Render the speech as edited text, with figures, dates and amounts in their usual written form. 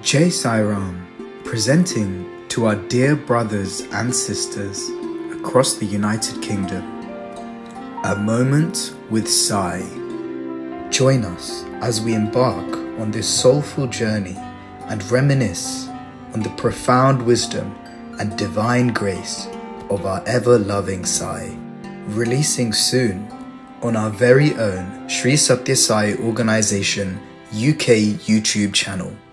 Jai Sai Ram, presenting to our dear brothers and sisters across the United Kingdom, A Moment with Sai. Join us as we embark on this soulful journey and reminisce on the profound wisdom and divine grace of our ever-loving Sai, releasing soon on our very own Sri Sathya Sai Organisation UK YouTube channel.